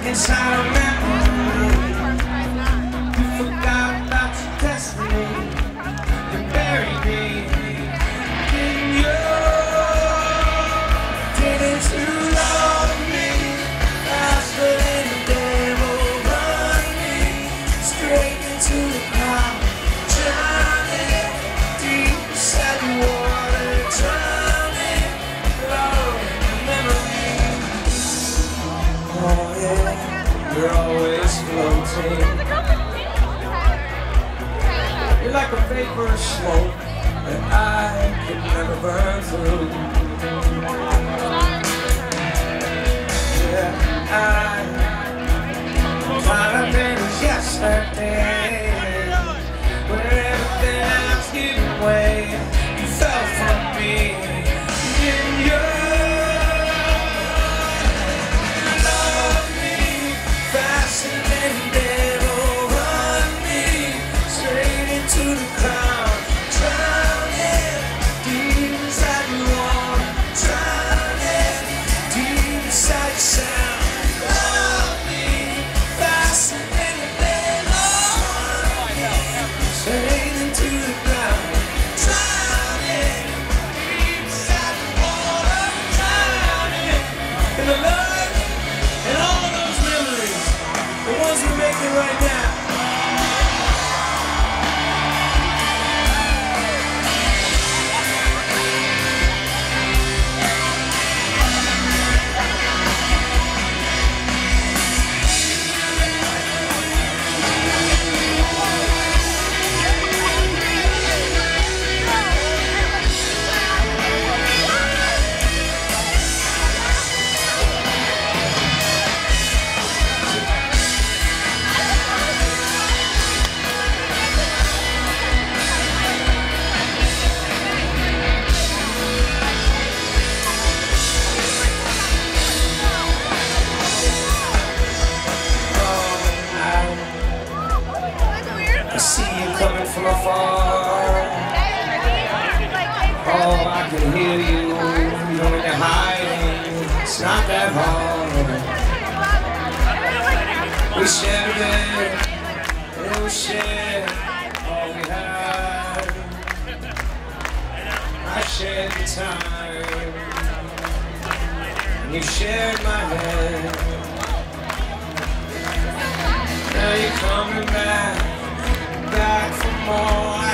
inside of memory. You forgot about your destiny. You buried me in your didn't you love me faster than the devil run me straight into the cloud, drowning deep inside the water, drowning love and memory. Oh yeah, you're always floating. You're like a vapor of smoke that I could never burn through. Yeah, I'm caught up in yesterday, where everything else gave way. You fell from me in your love me faster than the devil run me straight into the crowd, drowning deep inside the water, drowning deep inside the sound. Love me faster than the devil run me straight into the ground, drowning deep inside the water, drowning in the love and all those memories, the ones we're making right now. I see you coming from afar. Oh, I can hear you. You know when you're hiding, it's not that hard. We shared a bed, and we shared all we had. I shared the time, and you shared my head. Now you're coming back for more.